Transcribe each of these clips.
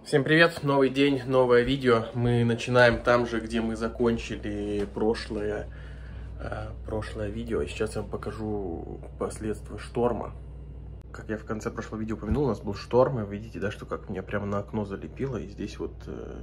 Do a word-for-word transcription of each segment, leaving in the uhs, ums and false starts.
Всем привет! Новый день, новое видео. Мы начинаем там же, где мы закончили прошлое, э, прошлое видео. И сейчас я вам покажу последствия шторма. Как я в конце прошлого видео упомянул, у нас был шторм. И вы видите, да, что как меня прямо на окно залепило. И здесь вот э,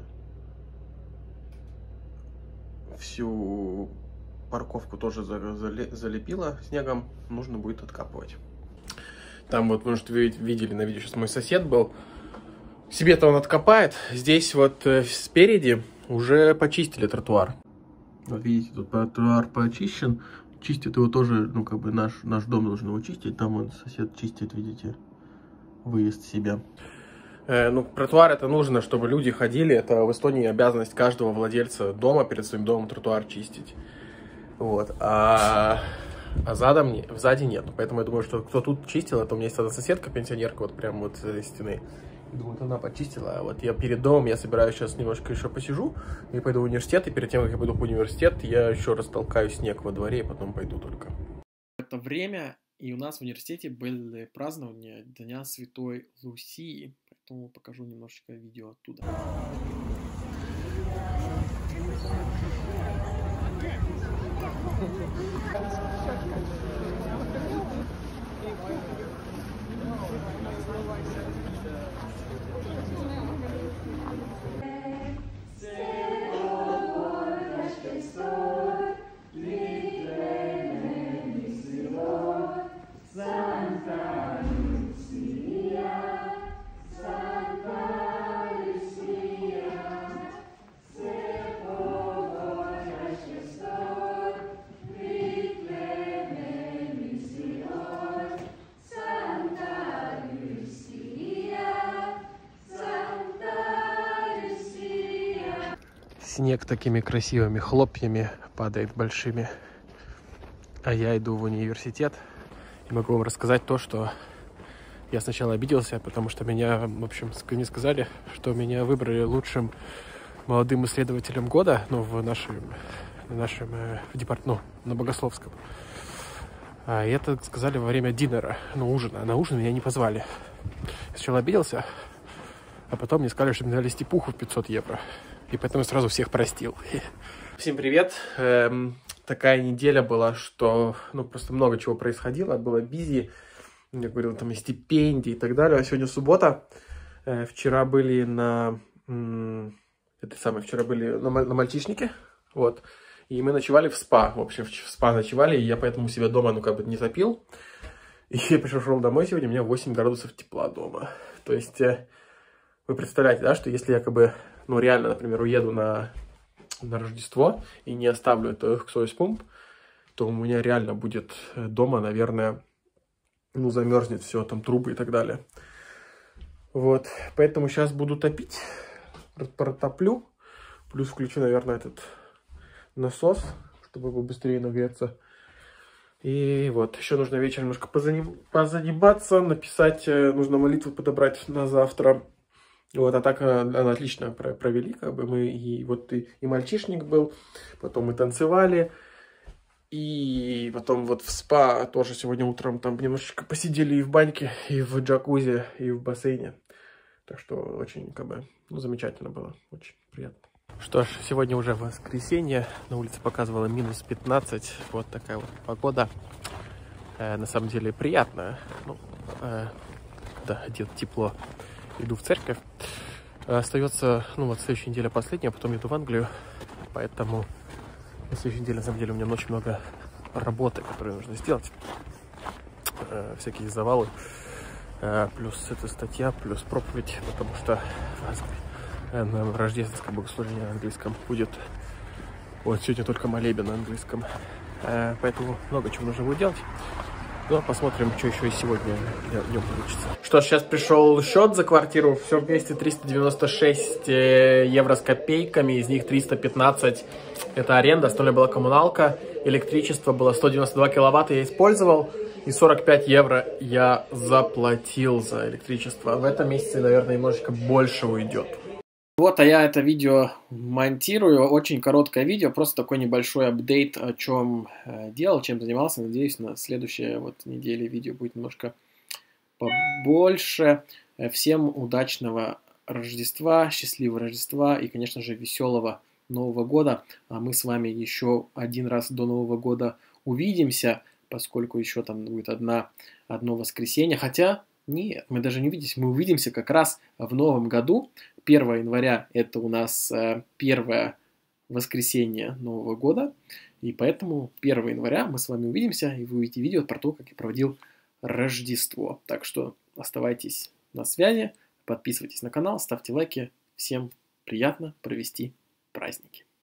всю парковку тоже залепило снегом. Нужно будет откапывать. Там вот, может, вы видели на видео, сейчас мой сосед был. Себе-то он откопает. Здесь вот э, спереди уже почистили тротуар. Вот видите, тут тротуар почищен. Чистит его тоже, ну как бы наш, наш дом должен его чистить. Там вот сосед чистит, видите, выезд себе. Э, ну, тротуар это нужно, чтобы люди ходили. Это в Эстонии обязанность каждого владельца дома перед своим домом тротуар чистить. Вот. А, а задом, сзади нет. Поэтому я думаю, что кто тут чистил, это у меня есть одна соседка, пенсионерка, вот прям вот с этой стены. Думаю, вот она почистила. А вот я перед домом, я собираюсь сейчас немножко еще посижу и пойду в университет. И перед тем, как я пойду в университет, я еще раз толкаю снег во дворе и потом пойду только. Это время, и у нас в университете были празднования Дня Святой Лусии. Поэтому покажу немножечко видео оттуда. Снег такими красивыми хлопьями падает большими. А я иду в университет и могу вам рассказать то, что я сначала обиделся, потому что меня, в общем, не сказали, что меня выбрали лучшим молодым исследователем года, ну, в нашем, в нашем в департ, ну, на Богословском. А это сказали во время диннера, ну, ужина. А на ужин меня не позвали. Я сначала обиделся, а потом мне сказали, что мне дали стипуху в пятьсот евро. И поэтому сразу всех простил. Всем привет. Эм, такая неделя была, что ну, просто много чего происходило. Было бизи. Я говорил, там и стипендии и так далее. А сегодня суббота. Э, вчера были на... М- это самое, вчера были на, на мальчишнике. Вот. И мы ночевали в спа. В общем, в спа ночевали. И я поэтому себя дома, ну, как бы не топил. И я пришел домой сегодня. У меня восемь градусов тепла дома. То есть... Э, вы представляете, да, что если я как бы... Ну, реально, например, уеду на, на Рождество и не оставлю это Xsoispump, то у меня реально будет дома, наверное, ну, замерзнет все, там, трубы и так далее. Вот, поэтому сейчас буду топить, протоплю, плюс включу, наверное, этот насос, чтобы побыстрее нагреться. И вот, еще нужно вечером немножко позаним... позаниматься, написать, нужно молитву подобрать на завтра. Вот, а так она отлично провели, как бы мы, и вот и, и мальчишник был, потом мы танцевали, и потом вот в спа тоже сегодня утром там немножечко посидели и в баньке, и в джакузи, и в бассейне. Так что очень, как бы, ну, замечательно было, очень приятно. Что ж, сегодня уже воскресенье, на улице показывало минус пятнадцать, вот такая вот погода. Э, на самом деле приятная, ну, э, да, одет тепло. Иду в церковь. Остается, ну вот, следующая неделя последняя, а потом иду в Англию. Поэтому на следующей неделе, на самом деле, у меня очень много работы, которые нужно сделать. Э, всякие завалы. Э, плюс эта статья, плюс проповедь, потому что э, на рождественское богослужение на английском будет. Вот сегодня только молебен на английском. Э, поэтому много чего нужно будет делать. Ну, посмотрим, что еще и сегодня днем получится. Что ж, сейчас пришел счет за квартиру. Все вместе триста девяносто шесть евро с копейками. Из них триста пятнадцать это аренда, остальное была коммуналка. Электричество было сто девяносто два киловатта, я использовал. И сорок пять евро я заплатил за электричество. В этом месяце, наверное, немножечко больше уйдет. Вот, а я это видео монтирую, очень короткое видео, просто такой небольшой апдейт, о чем э, делал, чем занимался. Надеюсь, на следующей вот неделе видео будет немножко побольше. Всем удачного Рождества, счастливого Рождества и, конечно же, веселого Нового года. А мы с вами еще один раз до Нового года увидимся, поскольку еще там будет одна, одно воскресенье. Хотя, нет, мы даже не увидимся. Мы увидимся как раз в Новом году. первого января это у нас э, первое воскресенье Нового года. И поэтому первого января мы с вами увидимся, и вы увидите видео про то, как я проводил Рождество. Так что оставайтесь на связи, подписывайтесь на канал, ставьте лайки. Всем приятно провести праздники.